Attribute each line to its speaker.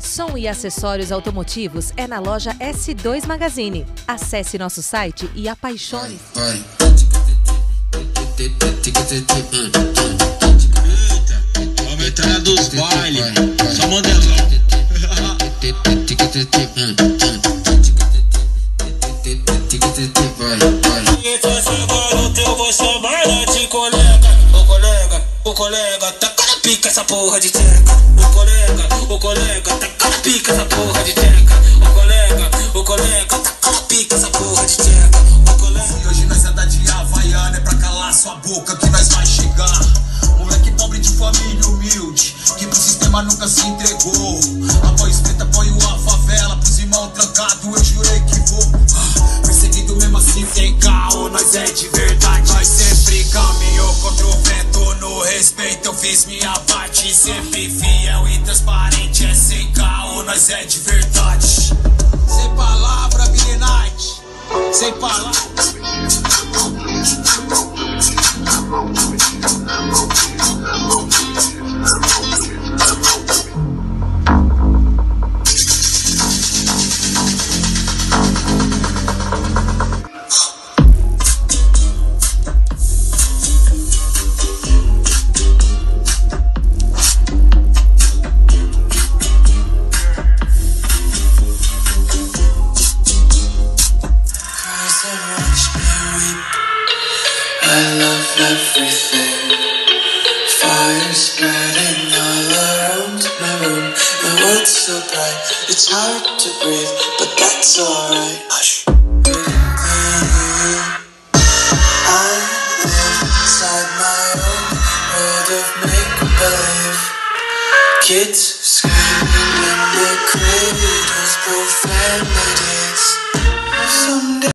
Speaker 1: Som e acessórios automotivos é na loja S2 Magazine. Acesse nosso site e apaixone-se.
Speaker 2: Eita, a metralha dos bailes, só modelão. E essa garota eu vou chamar ela de colega. Ô colega, taca na pica essa porra de teca. Ô colega, taca na pica essa porra de teca. Ô colega, taca na pica essa porra de teca. Ô colega.
Speaker 3: E hoje nós anda de Havaiana, é pra calar sua boca que nós vai chegar. Moleque pobre de família humilde, que pro sistema nunca se entregou. Apoio escrita, apoio a favela, pros irmãos trancados eu jurei que vou. Perseguido mesmo assim sem caô, nós é de verdade. Nós sempre caminhou contra o vento, no respeito eu fiz minha parte. Sempre fiel e transparente, é sem caô, nós é de verdade. Sem palavra, Billy Knight, sem palavras.
Speaker 4: I love everything. Fire spreading all around my room. My world's so bright, it's hard to breathe, but that's alright. Hush. I live inside my own world of make-believe. Kids screaming in their cradles, profanity.